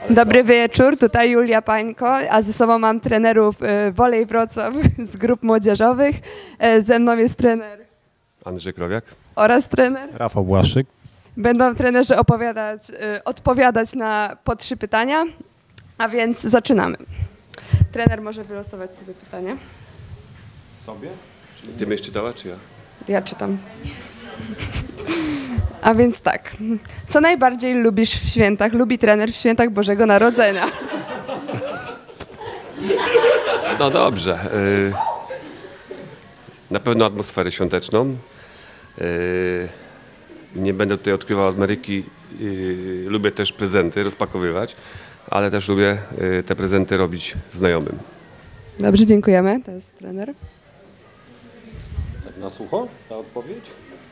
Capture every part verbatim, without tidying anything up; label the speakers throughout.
Speaker 1: Dobry wieczór, tutaj Julia Pańko, a ze sobą mam trenerów y, Wolej Wrocław z grup młodzieżowych. E, ze mną jest trener
Speaker 2: Andrzej Krowiak
Speaker 1: oraz trener
Speaker 3: Rafał Błaszczyk.
Speaker 1: Będą trenerzy opowiadać, y, odpowiadać na po trzy pytania, a więc zaczynamy. Trener może wylosować sobie pytanie.
Speaker 3: Sobie?
Speaker 2: Ty będziesz czytała, czy ja?
Speaker 1: Ja czytam. A więc tak, co najbardziej lubisz w świętach, lubi trener w świętach Bożego Narodzenia?
Speaker 2: No dobrze. y, Na pewno atmosferę świąteczną. Y, Nie będę tutaj odkrywał Ameryki. y, Lubię też prezenty rozpakowywać, ale też lubię y, te prezenty robić znajomym.
Speaker 1: Dobrze, dziękujemy. To jest trener.
Speaker 3: Tak na sucho ta odpowiedź?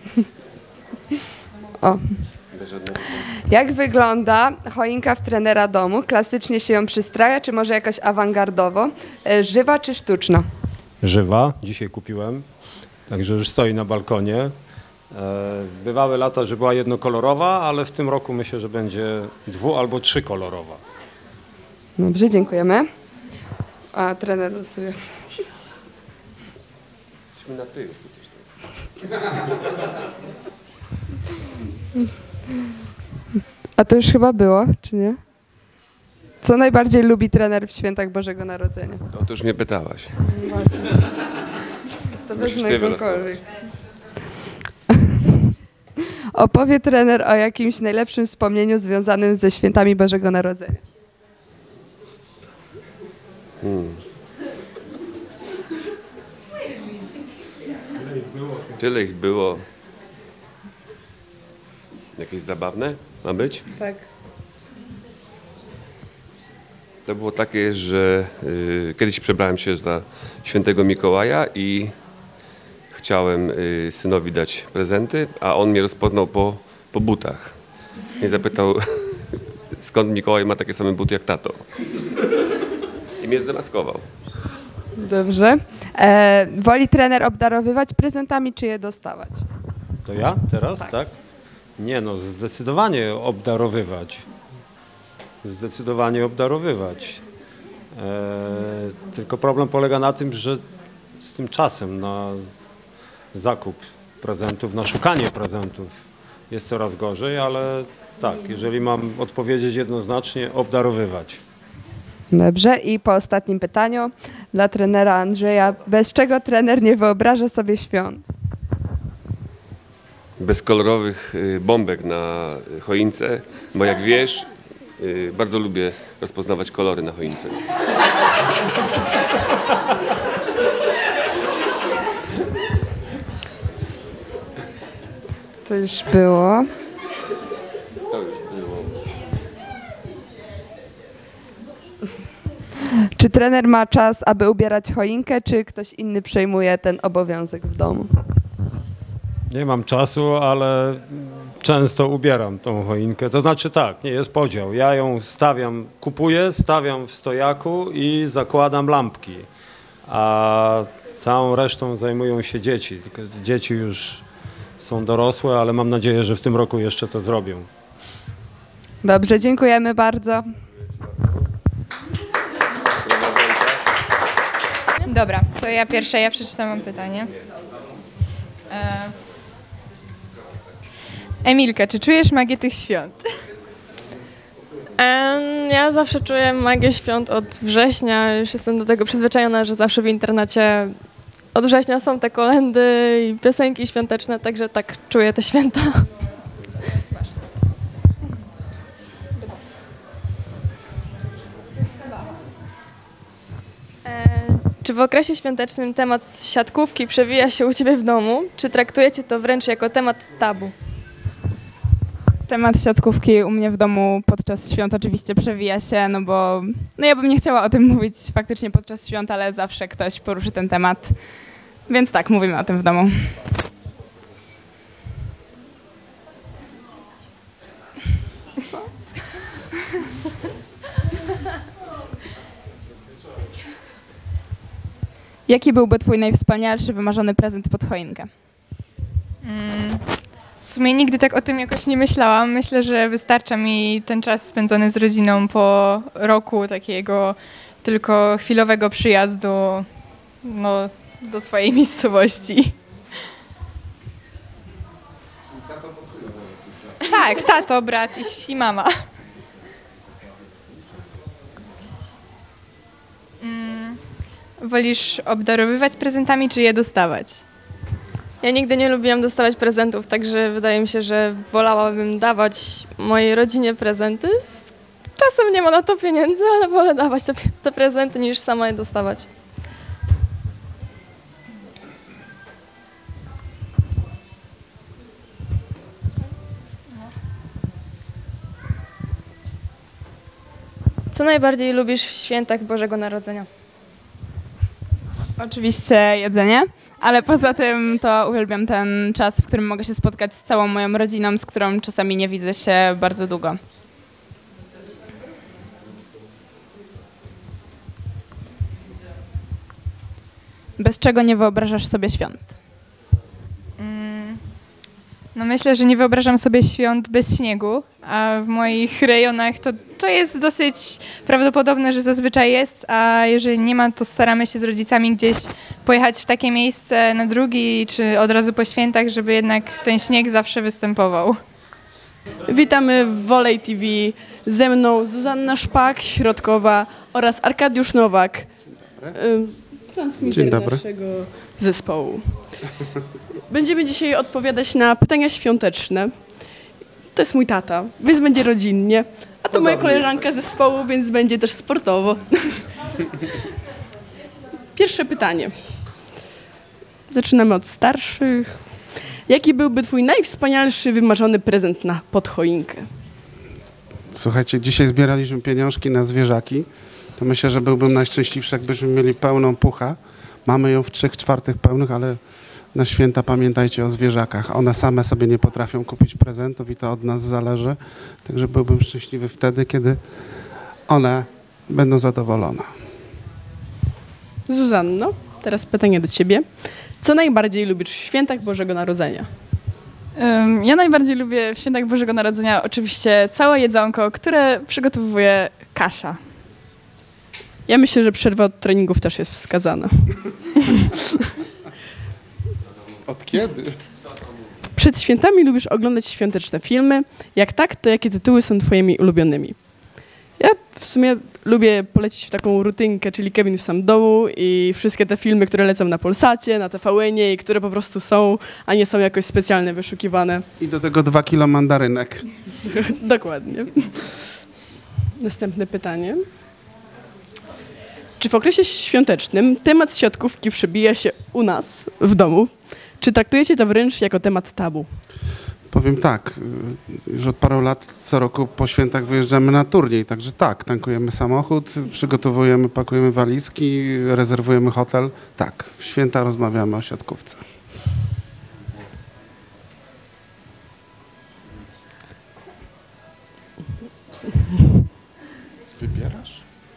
Speaker 1: O.
Speaker 2: Bez żadnego...
Speaker 1: Jak wygląda choinka w trenera domu? Klasycznie się ją przystraja, czy może jakaś awangardowo? E, Żywa czy sztuczna?
Speaker 3: Żywa, dzisiaj kupiłem, także już stoi na balkonie. E, Bywały lata, że była jednokolorowa, ale w tym roku myślę, że będzie dwu- albo trzykolorowa.
Speaker 1: Dobrze, dziękujemy. A trener losuje.
Speaker 2: Idźmy na tył.
Speaker 1: A to już chyba było, czy nie? Co najbardziej lubi trener w świętach Bożego Narodzenia?
Speaker 2: No to już mnie pytałaś.
Speaker 1: Właśnie. To
Speaker 2: Musisz
Speaker 1: wezmę
Speaker 2: ty
Speaker 1: kogokolwiek. Opowie trener o jakimś najlepszym wspomnieniu związanym ze świętami Bożego Narodzenia.
Speaker 2: Hmm. Tyle ich było. Jakieś zabawne ma być?
Speaker 1: Tak.
Speaker 2: To było takie, że y, kiedyś przebrałem się za świętego Mikołaja i chciałem y, synowi dać prezenty, a on mnie rozpoznał po, po butach. I zapytał, skąd Mikołaj ma takie same buty jak tato. I mnie zdemaskował.
Speaker 1: Dobrze. E, woli trener obdarowywać prezentami, czy je dostawać?
Speaker 3: To ja teraz,
Speaker 1: Tak.
Speaker 3: tak? Nie no, zdecydowanie obdarowywać. Zdecydowanie obdarowywać. E, tylko problem polega na tym, że z tym czasem na zakup prezentów, na szukanie prezentów jest coraz gorzej, ale tak, jeżeli mam odpowiedzieć jednoznacznie, obdarowywać.
Speaker 1: Dobrze. I po ostatnim pytaniu dla trenera Andrzeja. Bez czego trener nie wyobraża sobie świąt?
Speaker 2: Bez kolorowych y, bombek na choince, bo jak wiesz, y, bardzo lubię rozpoznawać kolory na choince.
Speaker 1: To już było.
Speaker 2: To już było.
Speaker 1: Czy trener ma czas, aby ubierać choinkę, czy ktoś inny przejmuje ten obowiązek w domu?
Speaker 3: Nie mam czasu, ale często ubieram tą choinkę. To znaczy tak, nie jest podział. Ja ją stawiam, kupuję, stawiam w stojaku i zakładam lampki. A całą resztą zajmują się dzieci. Tylko dzieci już są dorosłe, ale mam nadzieję, że w tym roku jeszcze to zrobią.
Speaker 1: Dobrze, dziękujemy bardzo.
Speaker 4: Dobra, to ja pierwsza, ja przeczytam wam pytanie. E... Emilka, czy czujesz magię tych świąt?
Speaker 5: Em, Ja zawsze czuję magię świąt od września. Już jestem do tego przyzwyczajona, że zawsze w internecie od września są te kolendy i piosenki świąteczne, także tak czuję te święta. E, Czy w okresie świątecznym temat siatkówki przewija się u ciebie w domu? Czy traktujecie to wręcz jako temat tabu?
Speaker 6: Temat siatkówki u mnie w domu podczas świąt oczywiście przewija się, no bo no ja bym nie chciała o tym mówić faktycznie podczas świąt, ale zawsze ktoś poruszy ten temat, więc tak, mówimy o tym w domu. Co? Jaki byłby twój najwspanialszy, wymarzony prezent pod choinkę?
Speaker 4: Mm, W sumie nigdy tak o tym jakoś nie myślałam. Myślę, że wystarcza mi ten czas spędzony z rodziną po roku takiego tylko chwilowego przyjazdu no, do swojej miejscowości. Tak, tato, brat i, i mama. Mm, wolisz obdarowywać prezentami, czy je dostawać?
Speaker 5: Ja nigdy nie lubiłam dostawać prezentów, także wydaje mi się, że wolałabym dawać mojej rodzinie prezenty. Czasem nie ma na to pieniędzy, ale wolę dawać te, te prezenty niż sama je dostawać. Co najbardziej lubisz w świętach Bożego Narodzenia?
Speaker 6: Oczywiście jedzenie, ale poza tym to uwielbiam ten czas, w którym mogę się spotkać z całą moją rodziną, z którą czasami nie widzę się bardzo długo. Bez czego nie wyobrażasz sobie świąt?
Speaker 4: Mm, no myślę, że nie wyobrażam sobie świąt bez śniegu, a w moich rejonach to, to jest dosyć prawdopodobne, że zazwyczaj jest, a jeżeli nie ma, to staramy się z rodzicami gdzieś pojechać w takie miejsce na drugi, czy od razu po świętach, żeby jednak ten śnieg zawsze występował.
Speaker 7: Witamy w Volej T V. Ze mną Zuzanna Szpak, Środkowa oraz Arkadiusz Nowak, transmiter
Speaker 8: Dzień dobry.
Speaker 7: naszego zespołu. Będziemy dzisiaj odpowiadać na pytania świąteczne. To jest mój tata, więc będzie rodzinnie. A to moja koleżanka z zespołu, więc będzie też sportowo. Pierwsze pytanie. Zaczynamy od starszych. Jaki byłby twój najwspanialszy, wymarzony prezent na podchoinkę?
Speaker 8: Słuchajcie, dzisiaj zbieraliśmy pieniążki na zwierzaki. To myślę, że byłbym najszczęśliwszy, jakbyśmy mieli pełną puchę. Mamy ją w trzech czwartych pełnych, ale na święta pamiętajcie o zwierzakach. One same sobie nie potrafią kupić prezentów i to od nas zależy. Także byłbym szczęśliwy wtedy, kiedy one będą zadowolone.
Speaker 7: Zuzanno, teraz pytanie do ciebie. Co najbardziej lubisz w świętach Bożego Narodzenia?
Speaker 9: Um, ja najbardziej lubię w świętach Bożego Narodzenia oczywiście całe jedzonko, które przygotowuje Kasia.
Speaker 7: Ja myślę, że przerwa od treningów też jest wskazana.
Speaker 8: Od kiedy?
Speaker 7: Przed świętami lubisz oglądać świąteczne filmy. Jak tak, to jakie tytuły są twoimi ulubionymi? Ja w sumie lubię polecić w taką rutynkę, czyli Kevin w sam domu i wszystkie te filmy, które lecą na Polsacie, na T V N-ie i które po prostu są, a nie są jakoś specjalnie wyszukiwane.
Speaker 8: I do tego dwa kilo mandarynek.
Speaker 7: Dokładnie. Następne pytanie. Czy w okresie świątecznym temat siatkówki przebija się u nas w domu? Czy traktujecie to wręcz jako temat tabu?
Speaker 8: Powiem tak, już od paru lat co roku po świętach wyjeżdżamy na turniej, także tak, tankujemy samochód, przygotowujemy, pakujemy walizki, rezerwujemy hotel. Tak, w święta rozmawiamy o siatkówce. Wybierasz?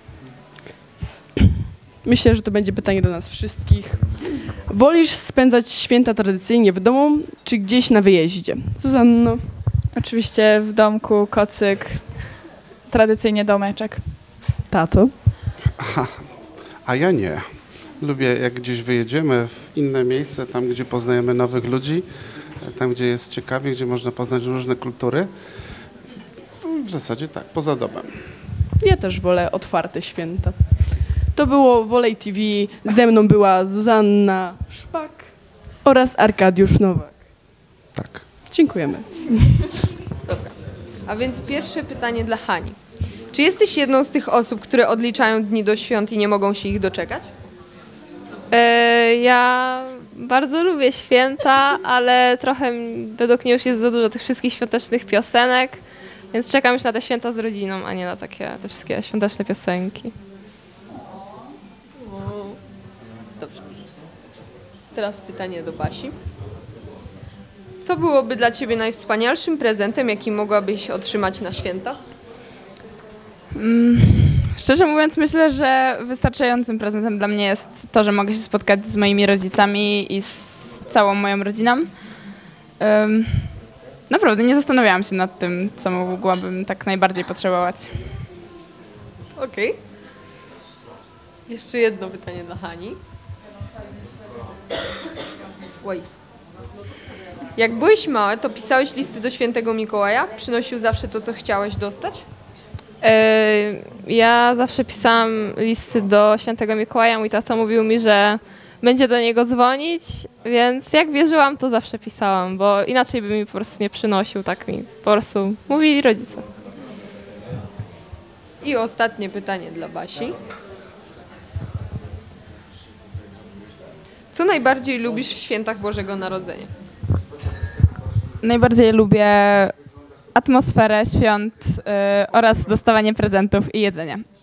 Speaker 7: Myślę, że to będzie pytanie do nas wszystkich. Wolisz spędzać święta tradycyjnie w domu, czy gdzieś na wyjeździe? Zuzanno?
Speaker 9: Oczywiście w domku, kocyk, tradycyjnie domeczek.
Speaker 7: Tato?
Speaker 8: Aha, a ja nie. Lubię, jak gdzieś wyjedziemy w inne miejsce, tam gdzie poznajemy nowych ludzi, tam gdzie jest ciekawie, gdzie można poznać różne kultury. W zasadzie tak, poza domem.
Speaker 7: Ja też wolę otwarte święta. To było Volej T V. Ze mną była Zuzanna Szpak oraz Arkadiusz Nowak.
Speaker 8: Tak.
Speaker 7: Dziękujemy.
Speaker 1: Dobra. A więc pierwsze pytanie dla Hani. Czy jesteś jedną z tych osób, które odliczają dni do świąt i nie mogą się ich doczekać?
Speaker 5: E, ja bardzo lubię święta, ale trochę według mnie już jest za dużo tych wszystkich świątecznych piosenek, więc czekam już na te święta z rodziną, a nie na takie te wszystkie świąteczne piosenki.
Speaker 1: Dobrze. Teraz pytanie do Basi. Co byłoby dla ciebie najwspanialszym prezentem, jaki mogłabyś otrzymać na święta?
Speaker 6: Mm, szczerze mówiąc, myślę, że wystarczającym prezentem dla mnie jest to, że mogę się spotkać z moimi rodzicami i z całą moją rodziną. Um, Naprawdę nie zastanawiałam się nad tym, co mogłabym tak najbardziej potrzebować.
Speaker 1: Okej. Jeszcze jedno pytanie dla Hani. Oj. Jak byłeś mała, to pisałeś listy do świętego Mikołaja? Przynosił zawsze to, co chciałeś dostać?
Speaker 5: E, Ja zawsze pisałam listy do świętego Mikołaja. Mój tato mówił mi, że będzie do niego dzwonić, więc jak wierzyłam, to zawsze pisałam, bo inaczej by mi po prostu nie przynosił, tak mi po prostu mówili rodzice.
Speaker 1: I ostatnie pytanie dla Basi. Co najbardziej lubisz w świętach Bożego Narodzenia?
Speaker 6: Najbardziej lubię atmosferę świąt y, oraz dostawanie prezentów i jedzenie.